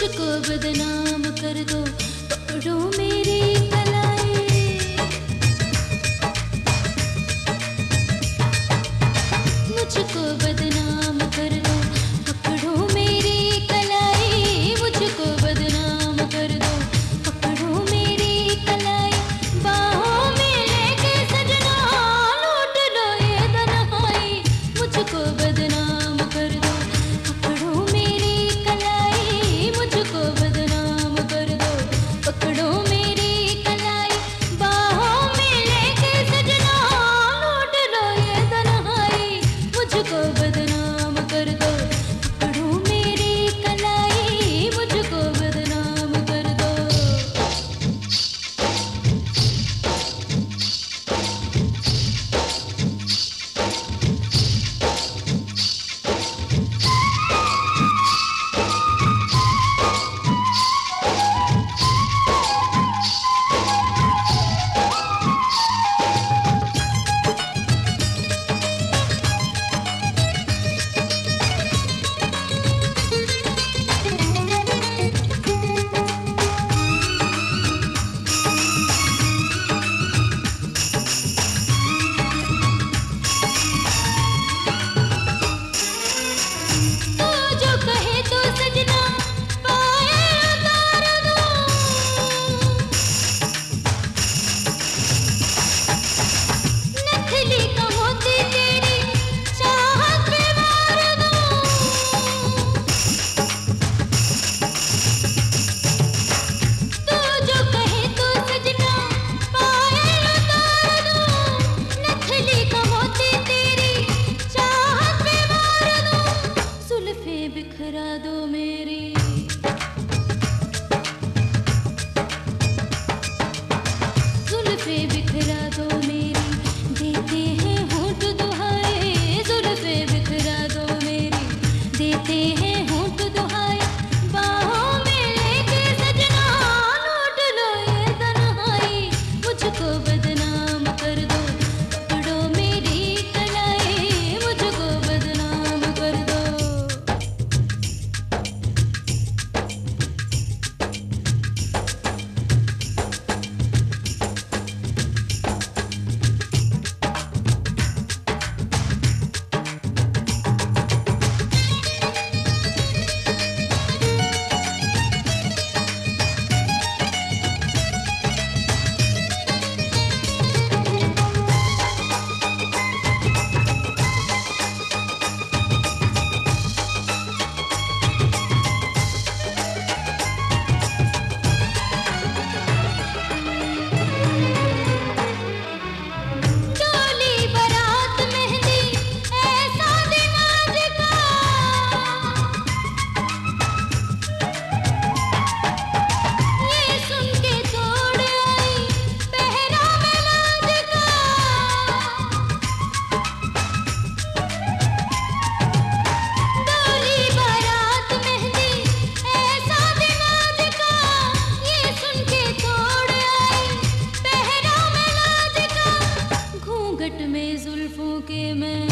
मुझको बदनाम कर दो, पकड़ो मेरी कलाई। मुझको बदनाम कर दो, पकड़ो मेरी कलाई। मुझको बदनाम कर दो, पकड़ो मेरी कलाई। बाहों में लेके सजना लूट लो ये तन्हाई। मुझको बदनाम कर दो, पकड़ो मेरी कलाई। मुझको बदनाम कर दो, पकड़ो मेरी कलाई। बाहों में लेके सजना लूट लो ये तन्हाई। मुझको बदनाम कर दो, पकड़ो मेरी कलाई। मुझको बदनाम कर दो। तू जो कहे तो सजना पायल उतार दो। नथली कहोती तेरी चाहत पे मार दो। तू जो कहे तो सजना पायल उतार दो। नथली कहोती तेरी चाहत पे मार दो। जुल्फे बिखरा दो मेरी, जुल्फे बिखरा दो मेरी। देते हैं होंठ दुहाए, जुल्फे बिखरा दो मेरी। देते हैं होंठ दुहाए। बाहों में लेके सजना लूट लो ये तन्हाई। मुझको बदनाम कर दो, पकड़ो मेरी कलाई। मुझको बदनाम कर दो। डोली बारात मेहंदी ऐसा दिन आज का। ये सुन के दौड़ आई पहरा में लाज का। डोली बारात मेहंदी ऐसा दिन आज का। ये सुन के दौड़ आई पहरा में लाज का। घूंघट में जुल्फों के मैं